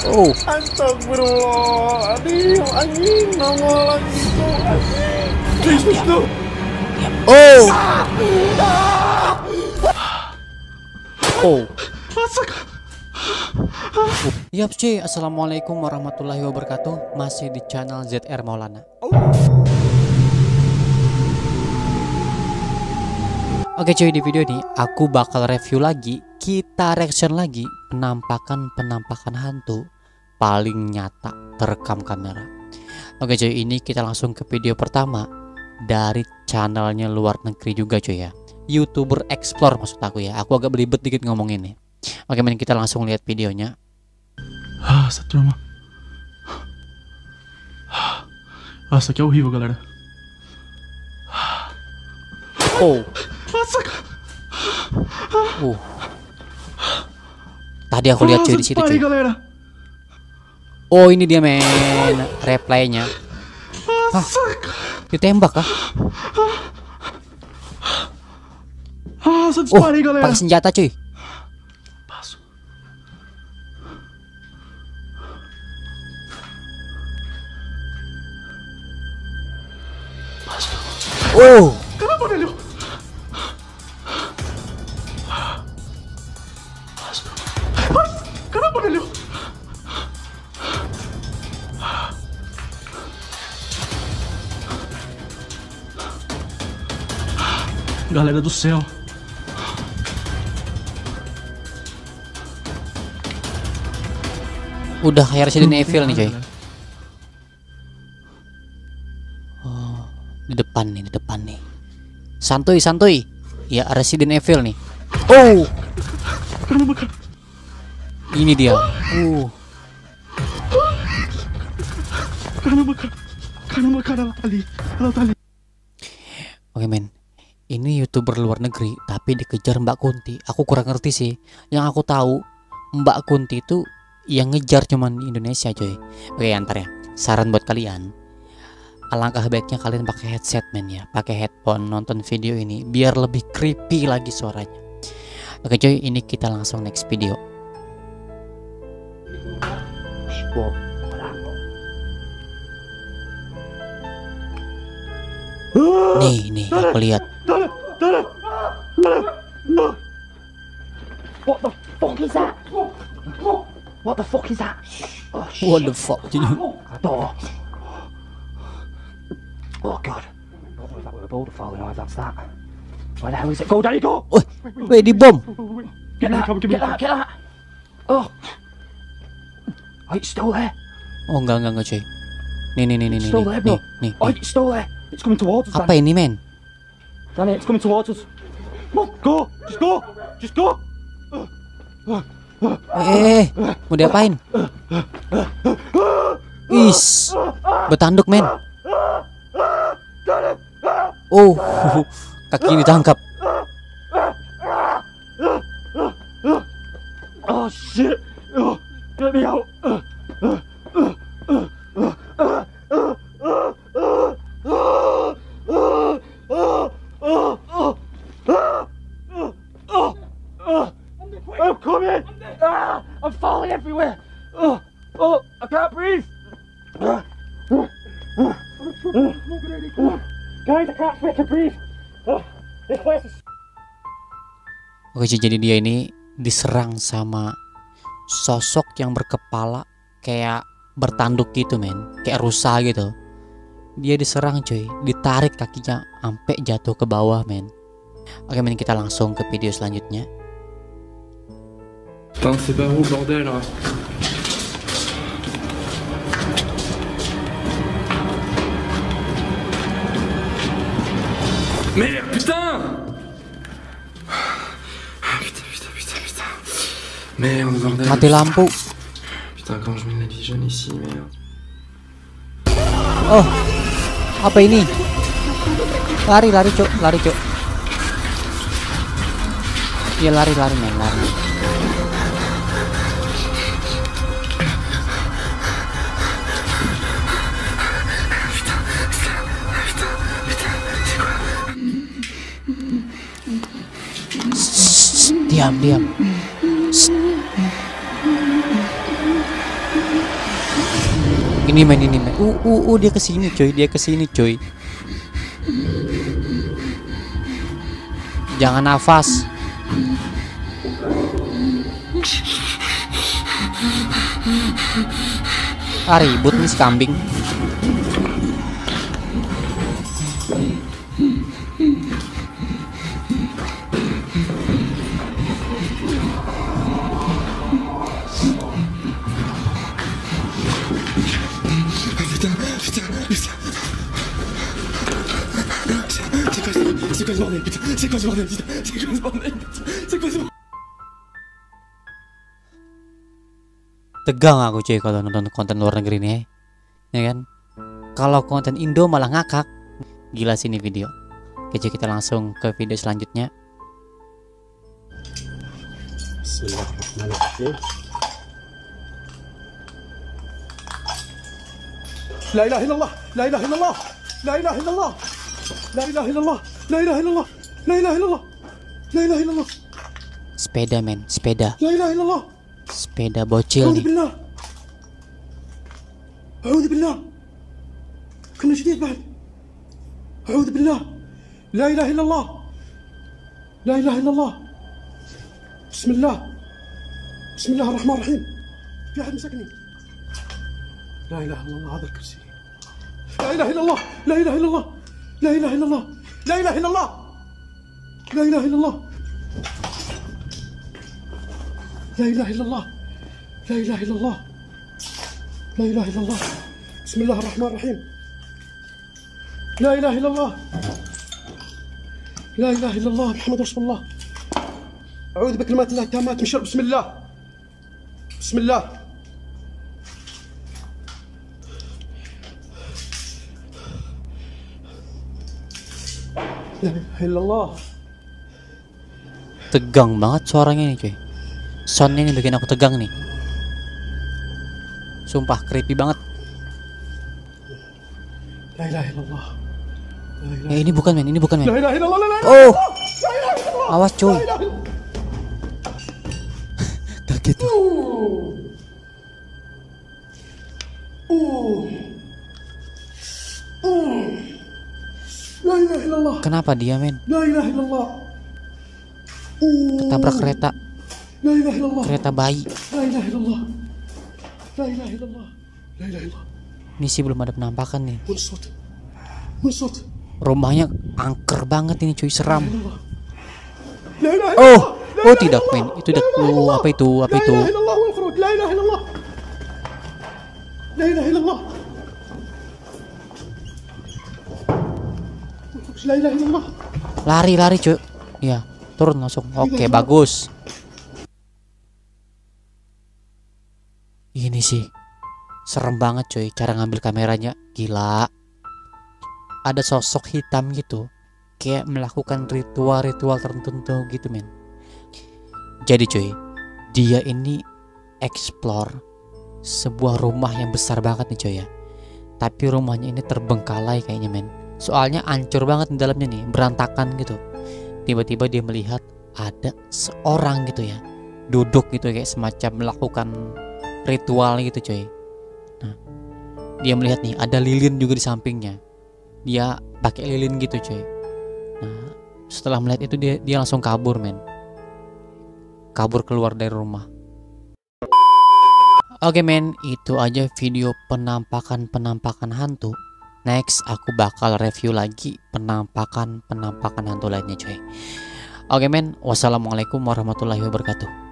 Oh, Astagfirullahaladzim, anjing nongol lagi tuh, anjing. Tuh. oh, oh. Yap cuy, assalamualaikum warahmatullahi wabarakatuh. Masih di channel ZR Maulana. Oke cuy, di video ini aku bakal review lagi, kita reaction lagi penampakan hantu paling nyata terekam kamera. Oke cuy, ini kita langsung ke video pertama dari channelnya luar negeri juga cuy ya, YouTuber Explore maksud aku ya. Aku agak belibet dikit ngomong ini. Oke men, kita langsung lihat videonya. Essa turma. Nossa, aqui é horrível, galera. Oh. Nossa. Tadi aku lihat cuy di situ cuy. Galera. Oh, ini dia men, replaynya. Hah? Ditembak kah? Oh, pakai senjata cuy. Oh. Kenapa velho? Kenapa velho? Galera do céu. Udah kayak Resident Evil nih coy. Oh, di depan nih. Santuy. Ya, Resident Evil nih. Oh. Ini dia. Oke men, ini YouTuber luar negeri tapi dikejar Mbak Kunti. Aku kurang ngerti sih. Yang aku tahu Mbak Kunti itu yang ngejar cuman di Indonesia coy. Oke, antar ya. Saran buat kalian, alangkah baiknya kalian pakai headset men ya, pakai headphone nonton video ini biar lebih creepy lagi suaranya. Oke coy, ini kita langsung next video. Nih aku lihat. What the fuck is that? What the fuck is that? Oh, shit. What the fuck? Door. Oh god. What was that with a boulder falling over? That's that. Where the hell is it? Go, Daddy, go! Wait, di bom. Get that. Oh. Oh, it's still there. Oh enggak cuy. Nih. It's still there, bro. Nih. Oh, it's still there. It's coming towards us. Apa ini men? Danny, it's coming towards us. Go. Just go. Mau diapain? Is, bertanduk men. Oh, kaki ditangkap. Oh shit! Get me out! I'm coming! I'm falling everywhere! I can't breathe! Guys, I can't breathe! This place is... Oke, jadi dia ini diserang sama sosok yang berkepala kayak bertanduk gitu men, kayak rusa gitu. Dia diserang cuy, ditarik kakinya sampai jatuh ke bawah men. Oke men, kita langsung ke video selanjutnya. Putain, c'est pas où, bordel. Merde, putain. Putain. Merde, bordel. Mati lampu. Putain, quand je mets la vision ici, merde. Oh, apa ini? Lari cok. Iya lari men. Diam. Ini men. Dia kesini coy. Jangan nafas. Ribut nih si kambing. C'est quoi ce bordel, putain? C'est quoi ce bordel, putain? C'est quoi ce bordel, putain? C'est quoi ce bordel? Tegang aku cuy kalau nonton konten luar negeri nih, ya kan? Kalau konten Indo malah ngakak. Gila sih ini video. Oke cuy, kita langsung ke video selanjutnya. Bismillahirrahmanirrahim. La ilaha illallah, la ilaha illallah, la ilaha illallah, la ilaha illallah, la ilaha illallah, la ilaha illallah, la ilaha illallah. Sepeda men, sepeda. La ilaha illallah. Sepeda bocil أعوذ nih. بالله. أعوذ بالله. كنا جديد بعد. أعوذ بالله. لا إله إلا الله. لا إله إلا الله. بسم الله. بسم الله الرحمن الرحيم. في أحد مسكني. لا إله إلا الله هذا الكرسي. لا إله إلا الله. لا إله إلا الله. لا إله إلا الله. لا إله إلا الله. لا إله إلا الله. لا إله إلا الله. لا إله إلا الله. لا إله إلا الله. بسم الله الرحمن الرحيم. لا إله إلا الله. لا إله إلا الله محمد رسول الله. أعوذ بكلمات الله التامات من شر. بسم الله. بسم الله. لا إله إلا الله. Tegang banget suaranya nih cuy. Soundnya ini bikin aku tegang nih. Sumpah creepy banget. لا إله إلا الله. Ini bukan men. لا إله إلا الله. لا إله Oh, إلا الله. awas cuy. لا إله إلا الله. Kaget tuh. لا إله إلا الله. Kenapa dia men? لا إله إلا الله. Ketabrak kereta, لا إله إلا الله. kereta bayi. لا إله إلا الله. لا إله إلا الله. لا إله إلا الله. Ini sih belum ada penampakan nih. وين الصوت؟ وين الصوت؟ Rumahnya angker banget ini cuy, seram. لا إله إلا Oh, الله. oh tidak men. Itu udah apa itu? Apa لا itu? إله إلا الله والخروج. لا إله إلا الله. لا إله إلا الله. لا إله إلا الله. Lari cuy. Iya, turun langsung. Oke, bagus. Ini sih serem banget cuy, cara ngambil kameranya. Gila. Ada sosok hitam gitu, kayak melakukan ritual tertentu gitu men. Jadi cuy, dia ini explore sebuah rumah yang besar banget nih cuy ya. Tapi rumahnya ini terbengkalai kayaknya men. Soalnya hancur banget di dalamnya nih, berantakan gitu. Tiba-tiba dia melihat ada seorang gitu ya, duduk gitu kayak semacam melakukan ritual gitu cuy. Nah, dia melihat nih ada lilin juga di sampingnya. Dia pakai lilin gitu cuy. Nah, setelah melihat itu dia langsung kabur men. Kabur keluar dari rumah. Oke men, itu aja video penampakan hantu. Next aku bakal review lagi penampakan hantu lainnya cuy. Oke men, wassalamualaikum warahmatullahi wabarakatuh.